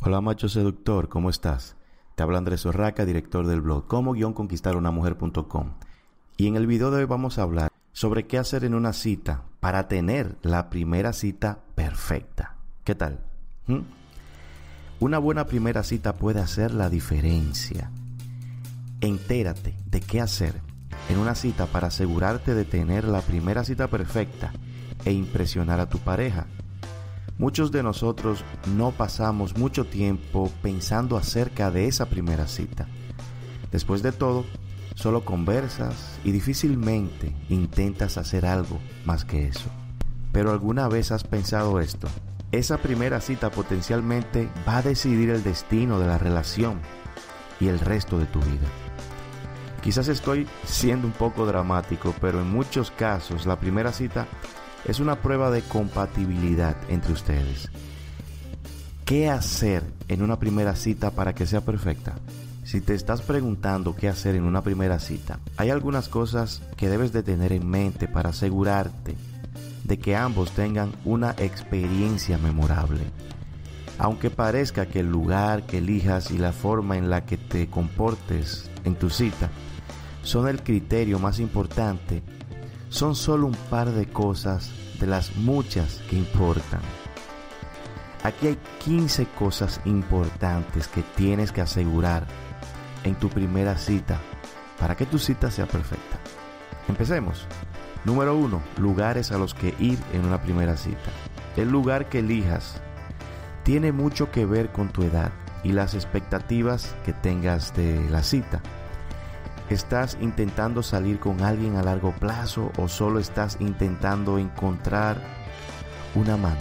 Hola macho seductor, ¿cómo estás? Te habla Andrés Orraca, director del blog cómo-conquistarunamujer.com. Y en el video de hoy vamos a hablar sobre qué hacer en una cita para tener la primera cita perfecta. ¿Qué tal? Una buena primera cita puede hacer la diferencia. Entérate de qué hacer en una cita para asegurarte de tener la primera cita perfecta e impresionar a tu pareja. Muchos de nosotros no pasamos mucho tiempo pensando acerca de esa primera cita. Después de todo, solo conversas y difícilmente intentas hacer algo más que eso. Pero ¿alguna vez has pensado esto? Esa primera cita potencialmente va a decidir el destino de la relación y el resto de tu vida. Quizás estoy siendo un poco dramático, pero en muchos casos la primera cita es una prueba de compatibilidad entre ustedes. ¿Qué hacer en una primera cita para que sea perfecta? Si te estás preguntando qué hacer en una primera cita, hay algunas cosas que debes de tener en mente para asegurarte de que ambos tengan una experiencia memorable. Aunque parezca que el lugar que elijas y la forma en la que te comportes en tu cita son el criterio más importante, son solo un par de cosas de las muchas que importan. Aquí hay 15 cosas importantes que tienes que asegurar en tu primera cita para que tu cita sea perfecta. Empecemos. Número 1. Lugares a los que ir en una primera cita. El lugar que elijas tiene mucho que ver con tu edad y las expectativas que tengas de la cita. ¿Estás intentando salir con alguien a largo plazo o solo estás intentando encontrar un amante?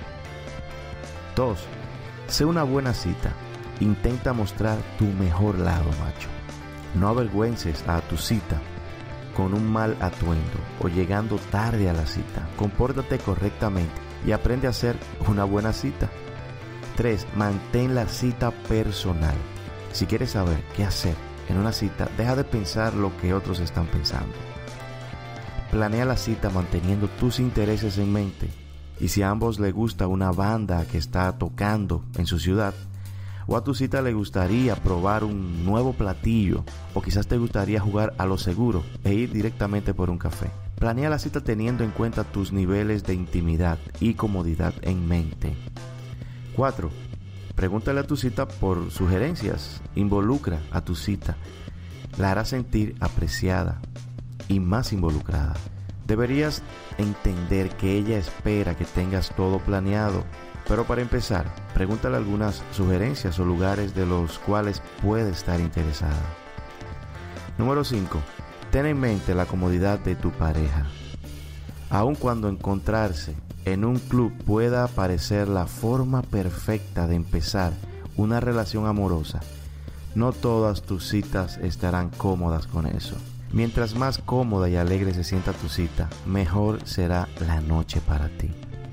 2. Sé una buena cita. Intenta mostrar tu mejor lado, macho. No avergüences a tu cita con un mal atuendo o llegando tarde a la cita. Compórtate correctamente y aprende a hacer una buena cita. 3. Mantén la cita personal. Si quieres saber qué hacer en una cita, deja de pensar lo que otros están pensando. Planea la cita manteniendo tus intereses en mente. Y si a ambos les gusta una banda que está tocando en su ciudad, o a tu cita le gustaría probar un nuevo platillo, o quizás te gustaría jugar a lo seguro e ir directamente por un café. Planea la cita teniendo en cuenta tus niveles de intimidad y comodidad en mente. 4. Pregúntale a tu cita por sugerencias. Involucra a tu cita. La hará sentir apreciada y más involucrada. Deberías entender que ella espera que tengas todo planeado. Pero para empezar, pregúntale algunas sugerencias o lugares de los cuales puede estar interesada. Número 5. Ten en mente la comodidad de tu pareja. Aun cuando encontrarse en un club pueda parecer la forma perfecta de empezar una relación amorosa, no todas tus citas estarán cómodas con eso. Mientras más cómoda y alegre se sienta tu cita, mejor será la noche para ti.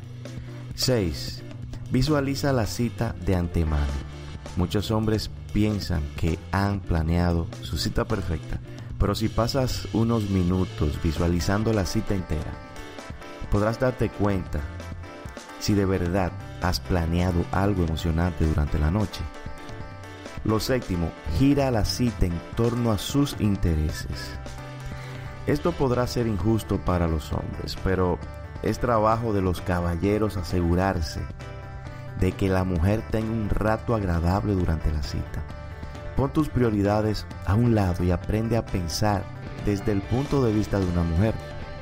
6. Visualiza la cita de antemano. Muchos hombres piensan que han planeado su cita perfecta, pero si pasas unos minutos visualizando la cita entera, podrás darte cuenta si de verdad has planeado algo emocionante durante la noche. Lo 7. Gira la cita en torno a sus intereses. Esto podrá ser injusto para los hombres, pero es trabajo de los caballeros asegurarse de que la mujer tenga un rato agradable durante la cita. Pon tus prioridades a un lado y aprende a pensar desde el punto de vista de una mujer.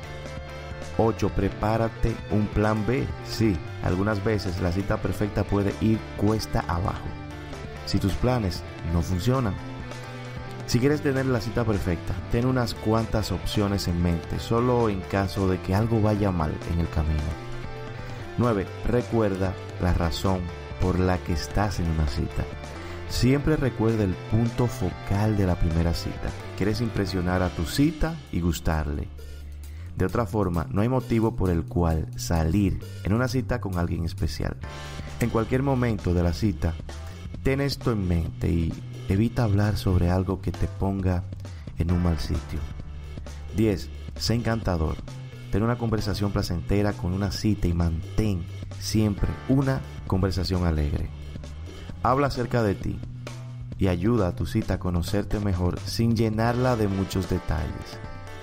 8. Prepárate un plan B. Sí, algunas veces la cita perfecta puede ir cuesta abajo si tus planes no funcionan. Si quieres tener la cita perfecta, ten unas cuantas opciones en mente, solo en caso de que algo vaya mal en el camino. 9. Recuerda la razón por la que estás en una cita. Siempre recuerda el punto focal de la primera cita. Quieres impresionar a tu cita y gustarle. De otra forma, no hay motivo por el cual salir en una cita con alguien especial. En cualquier momento de la cita, ten esto en mente y evita hablar sobre algo que te ponga en un mal sitio. 10. Sé encantador. Ten una conversación placentera con una cita y mantén siempre una conversación alegre. Habla acerca de ti y ayuda a tu cita a conocerte mejor sin llenarla de muchos detalles.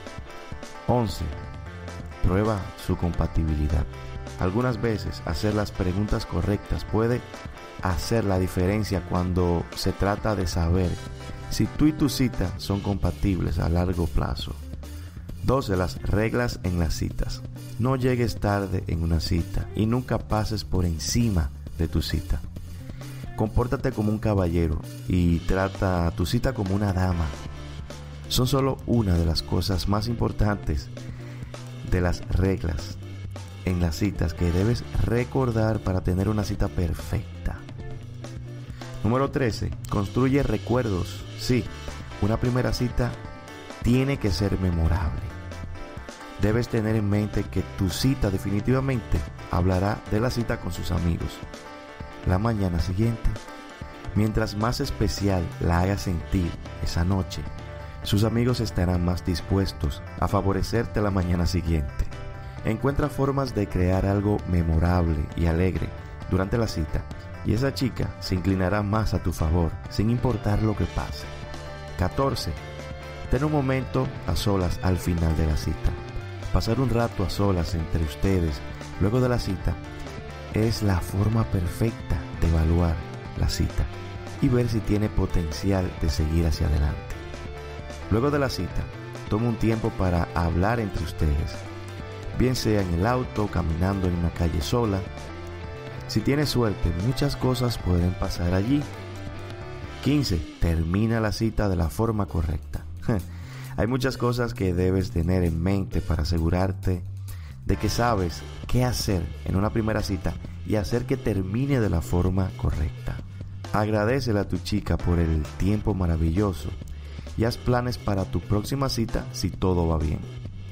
11. Prueba su compatibilidad. Algunas veces hacer las preguntas correctas puede hacer la diferencia cuando se trata de saber si tú y tu cita son compatibles a largo plazo. 12. Las reglas en las citas. No llegues tarde en una cita y nunca pases por encima de tu cita. Compórtate como un caballero y trata a tu cita como una dama. Son solo una de las cosas más importantes de las reglas en las citas que debes recordar para tener una cita perfecta. Número 13. Construye recuerdos. Sí, una primera cita tiene que ser memorable. Debes tener en mente que tu cita definitivamente hablará de la cita con sus amigos la mañana siguiente. Mientras más especial la hagas sentir esa noche, sus amigos estarán más dispuestos a favorecerte la mañana siguiente. Encuentra formas de crear algo memorable y alegre durante la cita y esa chica se inclinará más a tu favor sin importar lo que pase. 14. Ten un momento a solas al final de la cita. Pasar un rato a solas entre ustedes luego de la cita es la forma perfecta de evaluar la cita y ver si tiene potencial de seguir hacia adelante. Luego de la cita, toma un tiempo para hablar entre ustedes, bien sea en el auto, caminando en una calle sola. Si tienes suerte, muchas cosas pueden pasar allí. 15. Termina la cita de la forma correcta. Hay muchas cosas que debes tener en mente para asegurarte de que sabes qué hacer en una primera cita y hacer que termine de la forma correcta. Agradécele a tu chica por el tiempo maravilloso y haz planes para tu próxima cita si todo va bien.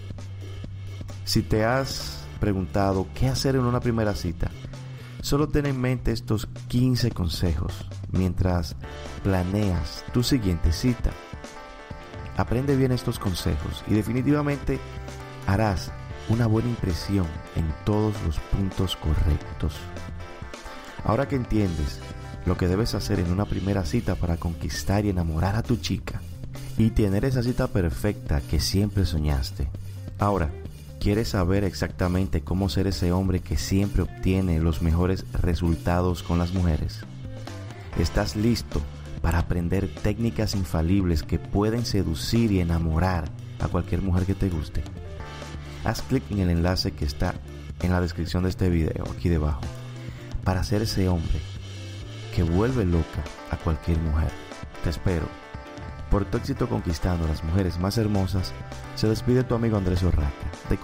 Si te has preguntado qué hacer en una primera cita, solo ten en mente estos 15 consejos mientras planeas tu siguiente cita. Aprende bien estos consejos y definitivamente harás una buena impresión en todos los puntos correctos. Ahora que entiendes lo que debes hacer en una primera cita para conquistar y enamorar a tu chica y tener esa cita perfecta que siempre soñaste, ahora, ¿quieres saber exactamente cómo ser ese hombre que siempre obtiene los mejores resultados con las mujeres? ¿Estás listo para aprender técnicas infalibles que pueden seducir y enamorar a cualquier mujer que te guste? Haz clic en el enlace que está en la descripción de este video, aquí debajo, para ser ese hombre que vuelve loca a cualquier mujer. Te espero. Por tu éxito conquistando a las mujeres más hermosas, se despide tu amigo Andrés Orraca de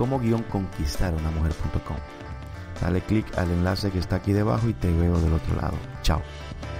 cómo-conquistarunamujer.com. Dale clic al enlace que está aquí debajo y te veo del otro lado. Chao.